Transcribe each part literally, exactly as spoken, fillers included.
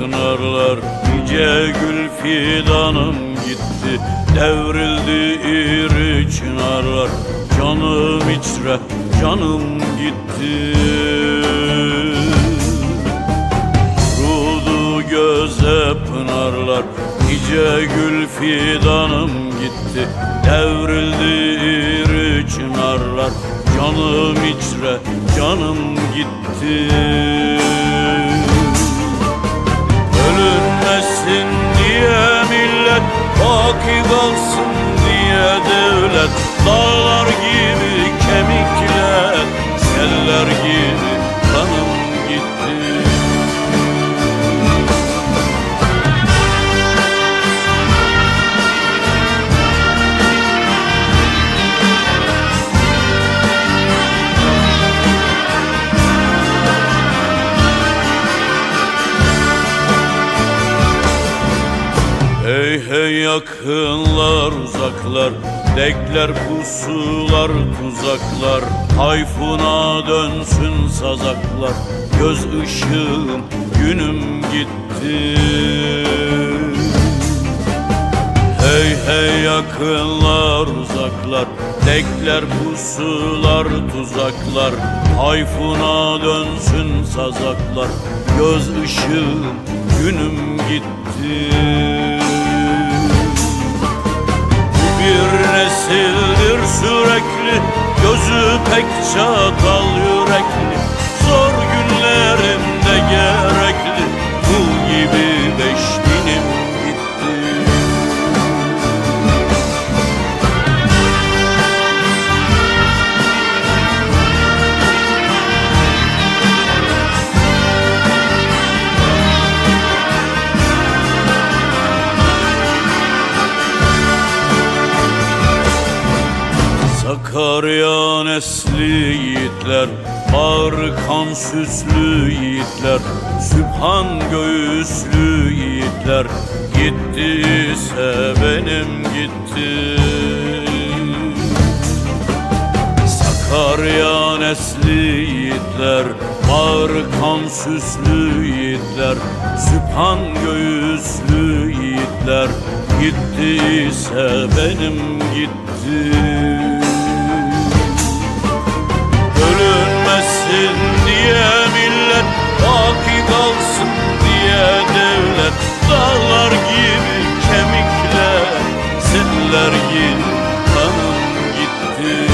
pınarlar. Nice gül fidanım gitti, devrildi iri çınarlar. Canım içre, canım gitti. Kurudu göze pınarlar, nice gül fidanım gitti, devrildi iri çınarlar. Canım içre, canım gitti. Bölünmesin diye millet, baki kalsın diye devlet. Dağlar gibi kemikler, seller gibi kanım gitti. Hey hey yakınlar uzaklar, dekler pusular tuzaklar. Tayfuna dönsün sazaklar, göz ışığım günüm gitti. Hey hey yakınlar uzaklar, dekler pusular tuzaklar. Tayfuna dönsün sazaklar, göz ışığım günüm gitti. Bir nesildir sürekli, gözü pek çatal yürekli. Zor günlerimde gerekli, bu gibi beş binim gitti. Sakarya nesli yiğitler, bağrı kan süslü yiğitler. Sübhan göğüslü yiğitler, gittiyse benim gitti. Sakarya nesli yiğitler, bağrı kan süslü yiğitler. Sübhan göğüslü yiğitler, gittiyse benim gitti. Bölünmesin diye millet, baki kalsın diye devlet. Dağlar gibi kemikler, seller gibi kanım gitti.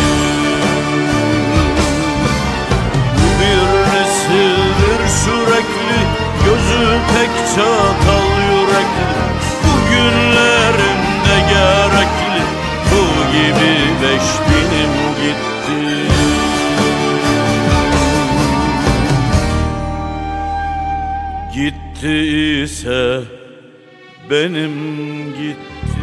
Bir nesildir sürekli, gözü pek çatal yürekli. Bu günlerimde gerekli, bu gibi beş binim gitti. Gittiyse benim gitti.